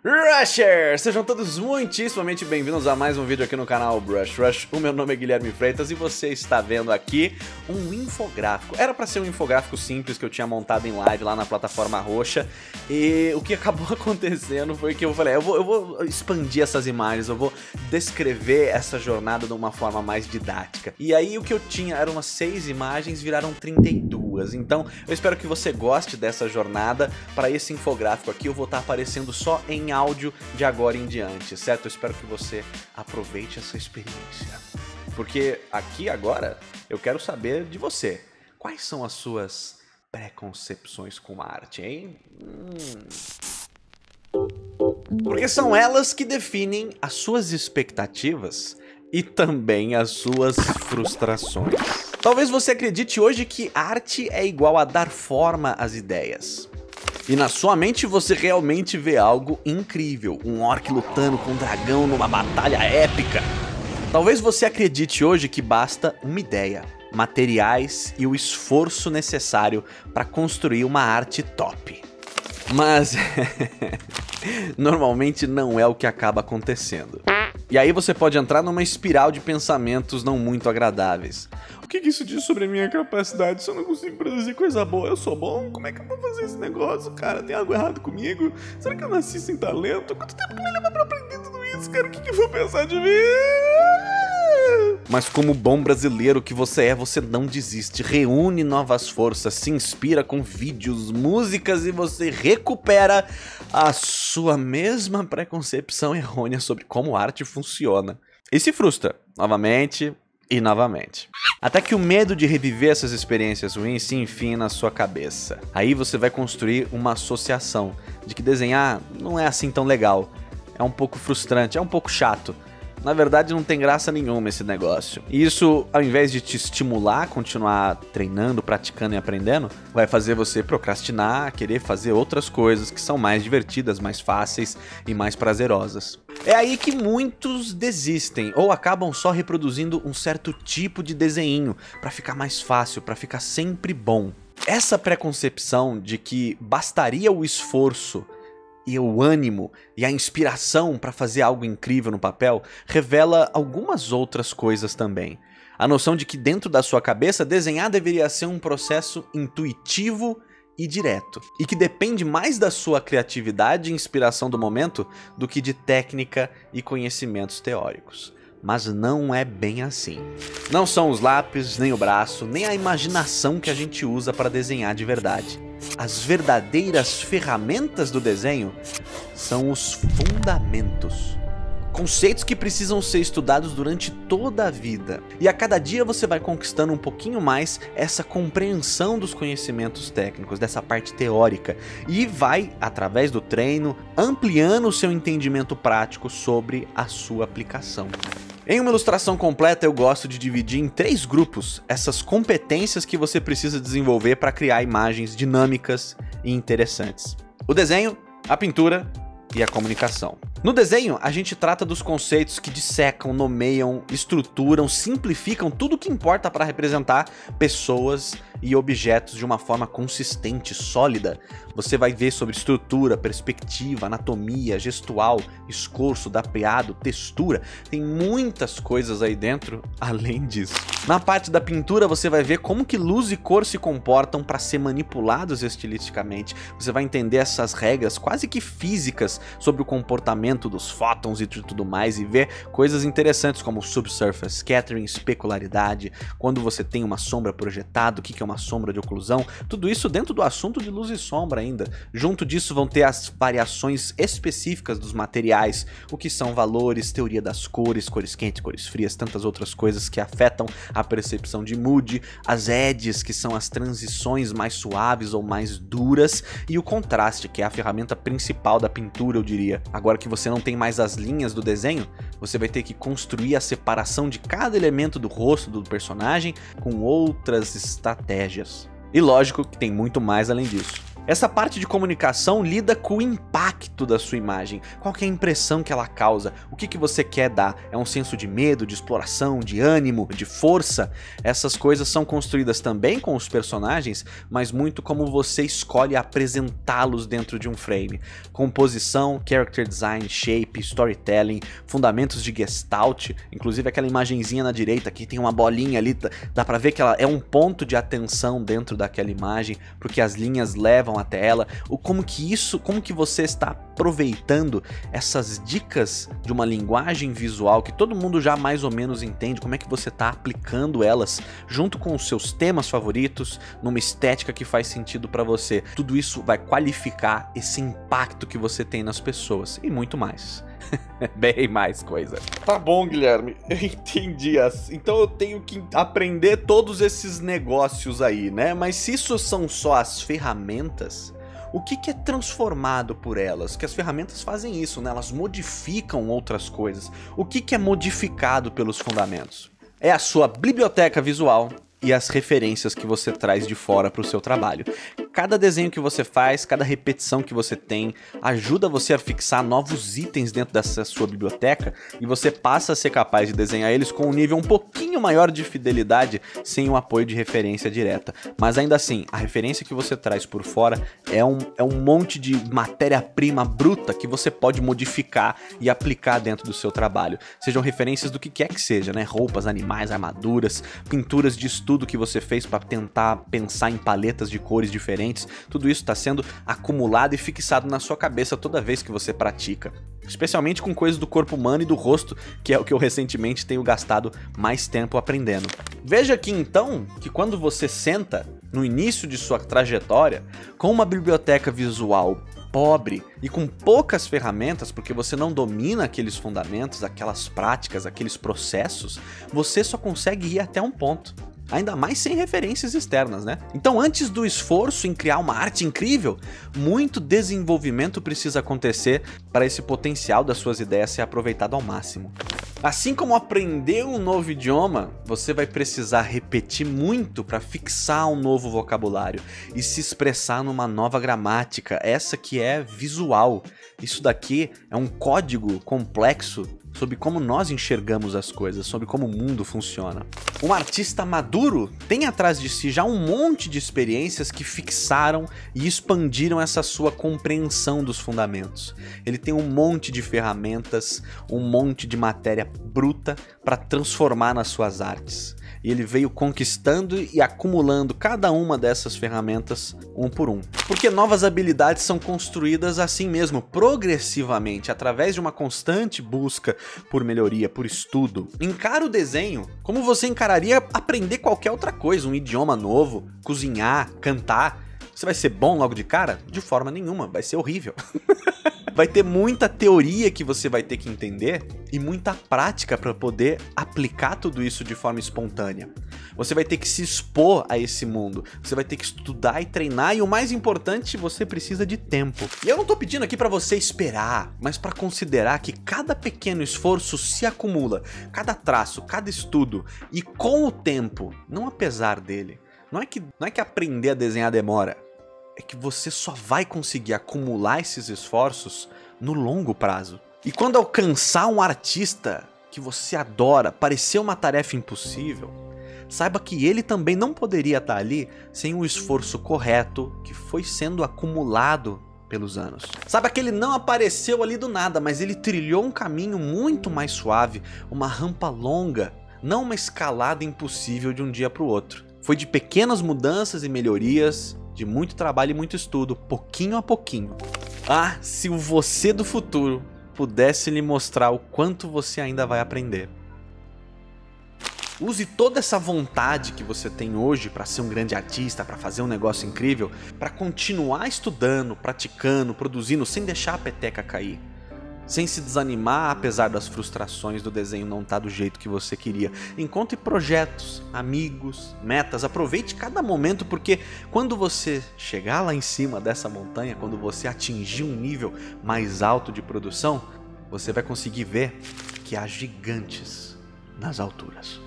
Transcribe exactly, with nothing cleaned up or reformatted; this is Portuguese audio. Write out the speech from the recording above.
Rushers! Sejam todos muitíssimamente bem-vindos a mais um vídeo aqui no canal Brush Rush. O meu nome é Guilherme Freitas e você está vendo aqui um infográfico. Era para ser um infográfico simples que eu tinha montado em live lá na plataforma roxa. E o que acabou acontecendo foi que eu falei, eu vou, eu vou expandir essas imagens, eu vou descrever essa jornada de uma forma mais didática. E aí o que eu tinha eram umas seis imagens, viraram trinta e duas. Então eu espero que você goste dessa jornada. Para esse infográfico aqui eu vou estar aparecendo só em áudio de agora em diante, certo? Eu espero que você aproveite essa experiência. Porque aqui agora eu quero saber de você. Quais são as suas preconcepções com a arte, hein? Hum. Porque são elas que definem as suas expectativas e também as suas frustrações. Talvez você acredite hoje que arte é igual a dar forma às ideias. E na sua mente você realmente vê algo incrível, um orc lutando com um dragão numa batalha épica. Talvez você acredite hoje que basta uma ideia, materiais e o esforço necessário para construir uma arte top. Mas normalmente não é o que acaba acontecendo. E aí você pode entrar numa espiral de pensamentos não muito agradáveis. O que, que isso diz sobre a minha capacidade? Se eu não consigo produzir coisa boa, eu sou bom? Como é que eu vou fazer esse negócio, cara? Tem algo errado comigo? Será que eu nasci sem talento? Quanto tempo que me leva pra aprender tudo isso, cara? O que, que eu vou pensar de mim? Mas como bom brasileiro que você é, você não desiste, reúne novas forças, se inspira com vídeos, músicas e você recupera a sua mesma preconcepção errônea sobre como arte funciona. E se frustra, novamente e novamente. Até que o medo de reviver essas experiências ruins se enfim na sua cabeça. Aí você vai construir uma associação de que desenhar não é assim tão legal, é um pouco frustrante, é um pouco chato. Na verdade não tem graça nenhuma esse negócio. E isso, ao invés de te estimular a continuar treinando, praticando e aprendendo, vai fazer você procrastinar, querer fazer outras coisas que são mais divertidas, mais fáceis e mais prazerosas. É aí que muitos desistem ou acabam só reproduzindo um certo tipo de desenho para ficar mais fácil, para ficar sempre bom. Essa preconcepção de que bastaria o esforço e o ânimo e a inspiração para fazer algo incrível no papel revela algumas outras coisas também. A noção de que dentro da sua cabeça desenhar deveria ser um processo intuitivo e direto, e que depende mais da sua criatividade e inspiração do momento do que de técnica e conhecimentos teóricos. Mas não é bem assim. Não são os lápis, nem o braço, nem a imaginação que a gente usa para desenhar de verdade. As verdadeiras ferramentas do desenho são os fundamentos. Conceitos que precisam ser estudados durante toda a vida. E a cada dia você vai conquistando um pouquinho mais essa compreensão dos conhecimentos técnicos, dessa parte teórica. E vai, através do treino, ampliando o seu entendimento prático sobre a sua aplicação. Em uma ilustração completa eu gosto de dividir em três grupos essas competências que você precisa desenvolver para criar imagens dinâmicas e interessantes. O desenho, a pintura e a comunicação. No desenho, a gente trata dos conceitos que dissecam, nomeiam, estruturam, simplificam tudo o que importa para representar pessoas e objetos de uma forma consistente, sólida. Você vai ver sobre estrutura, perspectiva, anatomia, gestual, escorço, drapeado, textura. Tem muitas coisas aí dentro, além disso. Na parte da pintura, você vai ver como que luz e cor se comportam para ser manipulados estilisticamente. Você vai entender essas regras quase que físicas sobre o comportamento dos fótons e tudo mais, e ver coisas interessantes como subsurface, scattering, especularidade, quando você tem uma sombra projetada, o que é uma sombra de oclusão, tudo isso dentro do assunto de luz e sombra ainda. Junto disso vão ter as variações específicas dos materiais, o que são valores, teoria das cores, cores quentes, cores frias, tantas outras coisas que afetam a percepção de mood, as edges, que são as transições mais suaves ou mais duras, e o contraste, que é a ferramenta principal da pintura, eu diria. Agora que você não tem mais as linhas do desenho, você vai ter que construir a separação de cada elemento do rosto do personagem com outras estratégias. E lógico que tem muito mais além disso. Essa parte de comunicação lida com o impacto da sua imagem. Qual que é a impressão que ela causa? O que que você quer dar? É um senso de medo, de exploração, de ânimo, de força? Essas coisas são construídas também com os personagens, mas muito como você escolhe apresentá-los dentro de um frame. Composição, character design, shape, storytelling, fundamentos de gestalt, inclusive aquela imagenzinha na direita que tem uma bolinha ali, dá pra ver que ela é um ponto de atenção dentro daquela imagem, porque as linhas levam até ela. O como que isso, como que você está aproveitando essas dicas de uma linguagem visual que todo mundo já mais ou menos entende, como é que você está aplicando elas junto com os seus temas favoritos, numa estética que faz sentido para você. Tudo isso vai qualificar esse impacto que você tem nas pessoas e muito mais. Bem mais coisa. Tá bom, Guilherme, eu entendi. Então eu tenho que aprender todos esses negócios aí, né? Mas se isso são só as ferramentas, o que que é transformado por elas? Que as ferramentas fazem isso, né? Elas modificam outras coisas. O que que é modificado pelos fundamentos? É a sua biblioteca visual e as referências que você traz de fora para o seu trabalho. Cada desenho que você faz, cada repetição que você tem, ajuda você a fixar novos itens dentro dessa sua biblioteca e você passa a ser capaz de desenhar eles com um nível um pouquinho maior de fidelidade sem o apoio de referência direta. Mas ainda assim, a referência que você traz por fora é um, é um monte de matéria-prima bruta que você pode modificar e aplicar dentro do seu trabalho. Sejam referências do que quer que seja, né? Roupas, animais, armaduras, pinturas de estudo que você fez para tentar pensar em paletas de cores diferentes. Tudo isso está sendo acumulado e fixado na sua cabeça toda vez que você pratica. Especialmente com coisas do corpo humano e do rosto, que é o que eu recentemente tenho gastado mais tempo aprendendo. Veja aqui então que quando você senta no início de sua trajetória com uma biblioteca visual pobre e com poucas ferramentas, porque você não domina aqueles fundamentos, aquelas práticas, aqueles processos, você só consegue ir até um ponto. Ainda mais sem referências externas, né? Então, antes do esforço em criar uma arte incrível, muito desenvolvimento precisa acontecer para esse potencial das suas ideias ser aproveitado ao máximo. Assim como aprender um novo idioma, você vai precisar repetir muito para fixar um novo vocabulário e se expressar numa nova gramática, essa que é visual. Isso daqui é um código complexo sobre como nós enxergamos as coisas, sobre como o mundo funciona. Um artista maduro tem atrás de si já um monte de experiências que fixaram e expandiram essa sua compreensão dos fundamentos. Ele tem um monte de ferramentas, um monte de matéria bruta para transformar nas suas artes. E ele veio conquistando e acumulando cada uma dessas ferramentas um por um. Porque novas habilidades são construídas assim mesmo, progressivamente, através de uma constante busca por melhoria, por estudo. Encara o desenho como você encararia aprender qualquer outra coisa, um idioma novo, cozinhar, cantar. Você vai ser bom logo de cara? De forma nenhuma, vai ser horrível. Vai ter muita teoria que você vai ter que entender e muita prática para poder aplicar tudo isso de forma espontânea. Você vai ter que se expor a esse mundo, você vai ter que estudar e treinar e o mais importante, você precisa de tempo. E eu não tô pedindo aqui para você esperar, mas para considerar que cada pequeno esforço se acumula, cada traço, cada estudo e com o tempo, não apesar dele. Não é que, não é que aprender a desenhar demora. É que você só vai conseguir acumular esses esforços no longo prazo. E quando alcançar um artista que você adora parecer uma tarefa impossível, saiba que ele também não poderia estar ali sem o esforço correto que foi sendo acumulado pelos anos. Saiba que ele não apareceu ali do nada, mas ele trilhou um caminho muito mais suave, uma rampa longa, não uma escalada impossível de um dia para o outro. Foi de pequenas mudanças e melhorias, de muito trabalho e muito estudo, pouquinho a pouquinho. Ah, se o você do futuro pudesse lhe mostrar o quanto você ainda vai aprender. Use toda essa vontade que você tem hoje para ser um grande artista, para fazer um negócio incrível, para continuar estudando, praticando, produzindo, sem deixar a peteca cair. Sem se desanimar apesar das frustrações do desenho não estar do jeito que você queria. Encontre projetos, amigos, metas, aproveite cada momento, porque quando você chegar lá em cima dessa montanha, quando você atingir um nível mais alto de produção, você vai conseguir ver que há gigantes nas alturas.